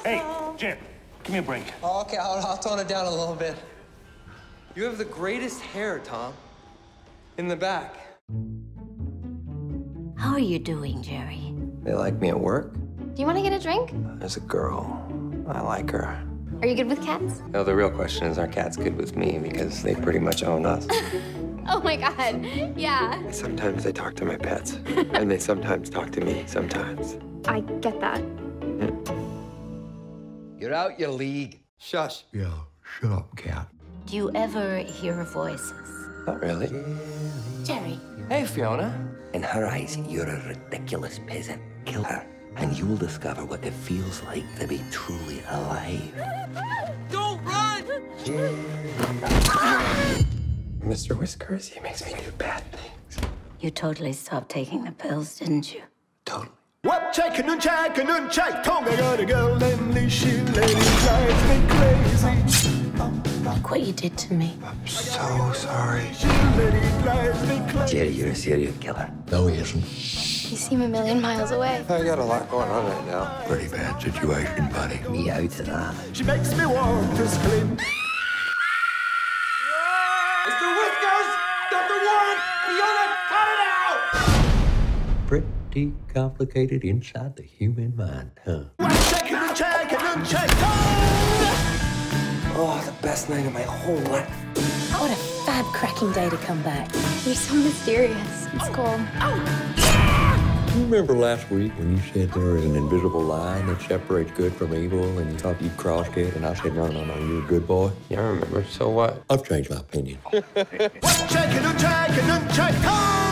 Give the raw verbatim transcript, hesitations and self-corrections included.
Hey, Jim, give me a break. Oh, okay, I'll, I'll tone it down a little bit. You have the greatest hair, Tom. In the back. How are you doing, Jerry? They like me at work. Do you want to get a drink? There's a girl. I like her. Are you good with cats? No, the real question is, are cats good with me? Because they pretty much own us. Oh my God, yeah. Sometimes they talk to my pets. And they sometimes talk to me, sometimes. I get that. You're out your league. Shush. Yeah, shut up, cat. Do you ever hear voices? Not really. Jerry. Hey, Fiona. In her eyes, you're a ridiculous peasant. Kill her, and you'll discover what it feels like to be truly alive. Don't run! Mister Whiskers, he makes me do bad things. You totally stopped taking the pills, didn't you? Totally. What check and uncheck and uncheck. Tonga got a girl and she lady drives me crazy. Look what you did to me. I'm so sorry. Jerry, you're a serial killer. No, he isn't. You seem a million miles away. I got a lot going on right now. Pretty bad situation, buddy. Me out of that. She makes me want to scream. Mister Whiskers! Number one! Fiona, cut it out! Pretty complicated inside the human mind, huh? What check and uncheck and uncheck. Oh, the best night of my whole life. What a fab cracking day to come back. You're so mysterious. It's cool. You remember last week when you said there was an invisible line that separates good from evil and you thought you'd crossed it, and I said, no, no, no, you're a good boy? Yeah, I remember. So what? I've changed my opinion. What check and uncheck and uncheck.